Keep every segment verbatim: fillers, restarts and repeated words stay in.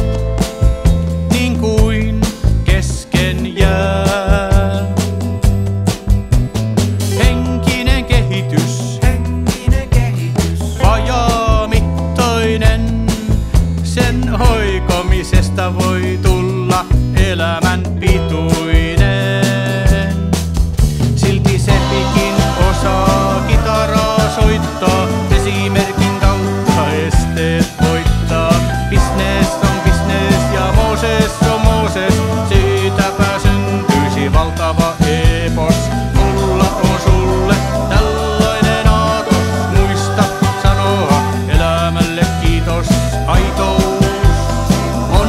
niin kuin kesken jää. Henkinen kehitys, Henkinen kehitys, vajaamittainen, sen hoikomisesta voi tulla elämän pituinen. Silti Seppikin osaa kitaraa soittaa, esimerkin kautta esteet voittaa. Business on business ja Mooses on Mooses, siitäpä syntyisi valtava epos. Mulla on sulle tällainen aatos, muista sanoa elämälle kiitos. Aitous on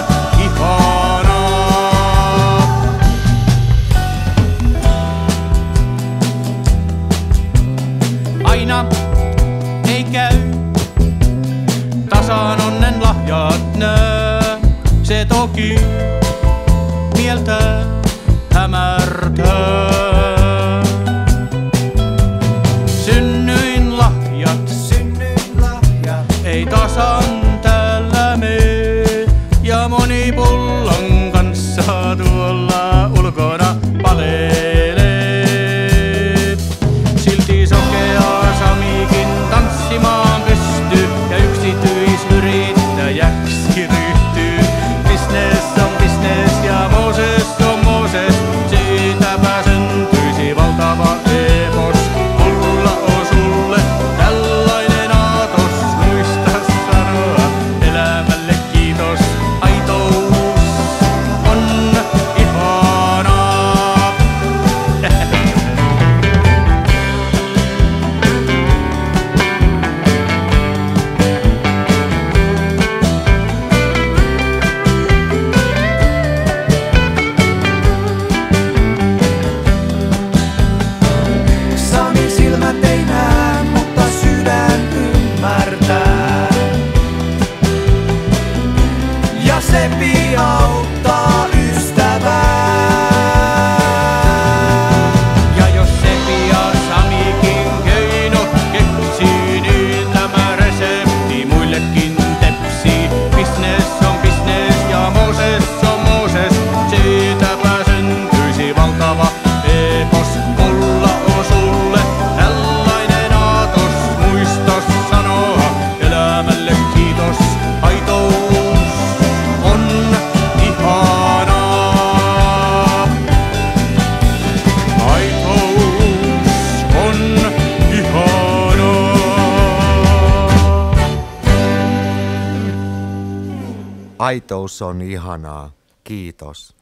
ihanaa. Aina ei käy, tasan onnen lahjat nää. Se toki mieltä hämärtää. Synnyin lahjat, synnyin lahja, ei tasan täällä mee. Ja moni pullon kanssa tuolla ulkona palelee. Silti sokea Samikin tanssimaan pystyy ja yksityisyrittäjäksi ryhtyy. Business on business ja Mooses on Mooses, siitäpä syntyisi valtava epos. Mulla on sulle tällainen aatos, muista sanoa elämälle kiitos. Aitous on ihanaa. Samin silmät ei näe, mutta sydän ymmärtää. Ja Seppi auttaa ystävää. Ja jos Seppi ja Samikin keinot keksii, niin tämä resepti muillekin tepsii. Business on business ja Mooses on Mooses, siitäpä syntyisi valtava epos. Mulla on sulle tällainen aatos, muista sanoa elämälle kiitos. Aitous on ihanaa. Aitous on ihanaa. Aitous on ihanaa. Kiitos.